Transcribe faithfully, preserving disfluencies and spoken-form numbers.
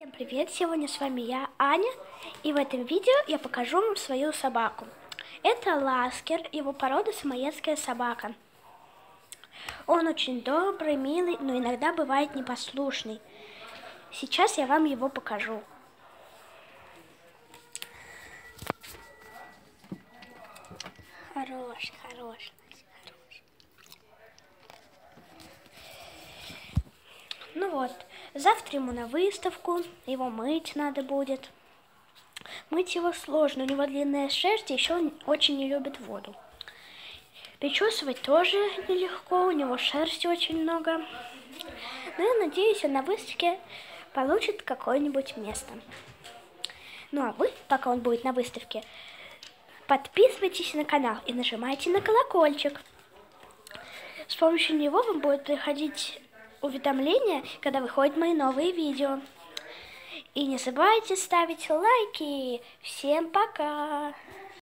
Всем привет! Сегодня с вами я, Аня, и в этом видео я покажу вам свою собаку. Это Ласкер, его порода самоедская собака. Он очень добрый, милый, но иногда бывает непослушный. Сейчас я вам его покажу. Хороший, хороший, хороший. Ну вот, завтра ему на выставку, его мыть надо будет. Мыть его сложно, у него длинная шерсть, и еще он очень не любит воду. Причесывать тоже нелегко, у него шерсти очень много. Но я надеюсь, он на выставке получит какое-нибудь место. Ну а вы, пока он будет на выставке, подписывайтесь на канал и нажимайте на колокольчик. С помощью него вам будет приходить уведомления, когда выходят мои новые видео. И не забывайте ставить лайки. Всем пока!